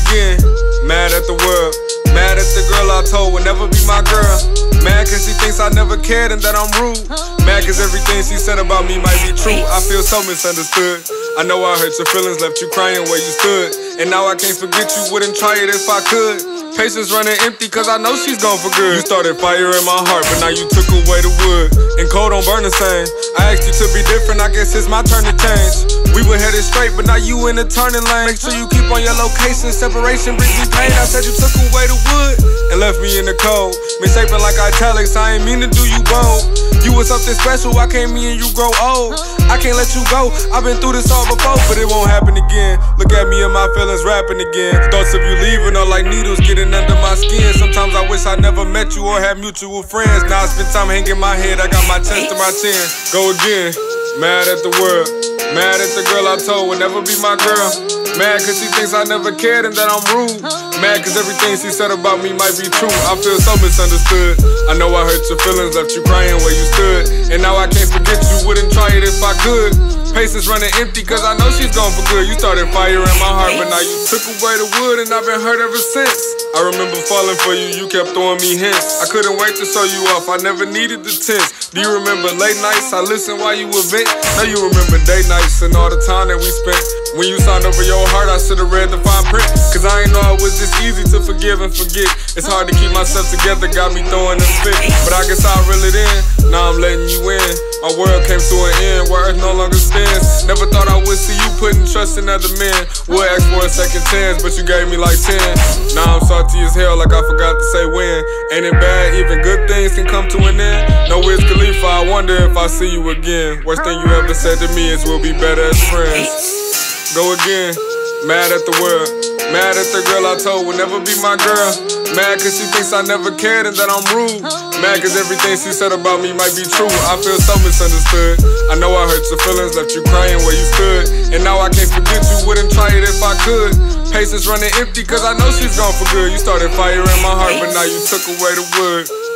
again, mad at the world. Mad at the girl I told would never be my girl. Mad cause she thinks I never cared and that I'm rude. Mad cause everything she said about me might be true. I feel so misunderstood. I know I hurt your feelings, left you crying where you stood. And now I can't forget you, wouldn't try it if I could. Patience running empty cause I know she's gone for good. You started fire in my heart, but now you took away the wood. And cold don't burn the same. I asked you to be different, I guess it's my turn to change. We were headed straight, but now you in the turning lane. Make sure you keep on your location, separation brings me pain. I said you took away the wood and left me in the cold. Missaping like italics, I ain't mean to do you bold. You was something special, why can't me and you grow old? I can't let you go, I've been through this all before, but it won't happen again. Look at me and my feelings rapping again. Thoughts of you leaving are like needles getting under my skin. Sometimes I wish I never met you or had mutual friends. Now I spend time hanging my head, I got my chest to my chin. Go again, mad at the world. Mad at the girl I told would never be my girl. Mad cause she thinks I never cared and that I'm rude. Mad cause everything she said about me might be true. I feel so misunderstood. I know I hurt your feelings, left you crying where you stood. And now I can't forget you, wouldn't try it if I could. Patience running empty cause I know she's gone for good. You started fire in my heart, but now you took away the wood and I've been hurt ever since. I remember falling for you, you kept throwing me hints. I couldn't wait to show you off, I never needed the tense. Do you remember late nights, I listened while you would vent? Now you remember day nights and all the time that we spent. When you signed up for your heart, I should've read the fine print. Cause I ain't know it was this easy to forgive and forget. It's hard to keep myself together, got me throwing a fit. But I guess I'll reel it in, now I'm letting you in. My world came to an end, where earth no longer stands. Never thought I would see you putting trust in other men. Would ask for a second chance, but you gave me like 10. Now I'm salty as hell, like I forgot to say when. Ain't it bad, even good things can come to an end. No Wiz Khalifa, I wonder if I see you again. Worst thing you ever said to me is we'll be better as friends. Go again, mad at the world. Mad at the girl I told would never be my girl. Mad cause she thinks I never cared and that I'm rude. Mad cause everything she said about me might be true. I feel so misunderstood. I know I hurt your feelings, left you crying where you stood. And now I can't forget you, wouldn't try it if I could. Patience running empty cause I know she's gone for good. You started fire in my heart, but now you took away the wood.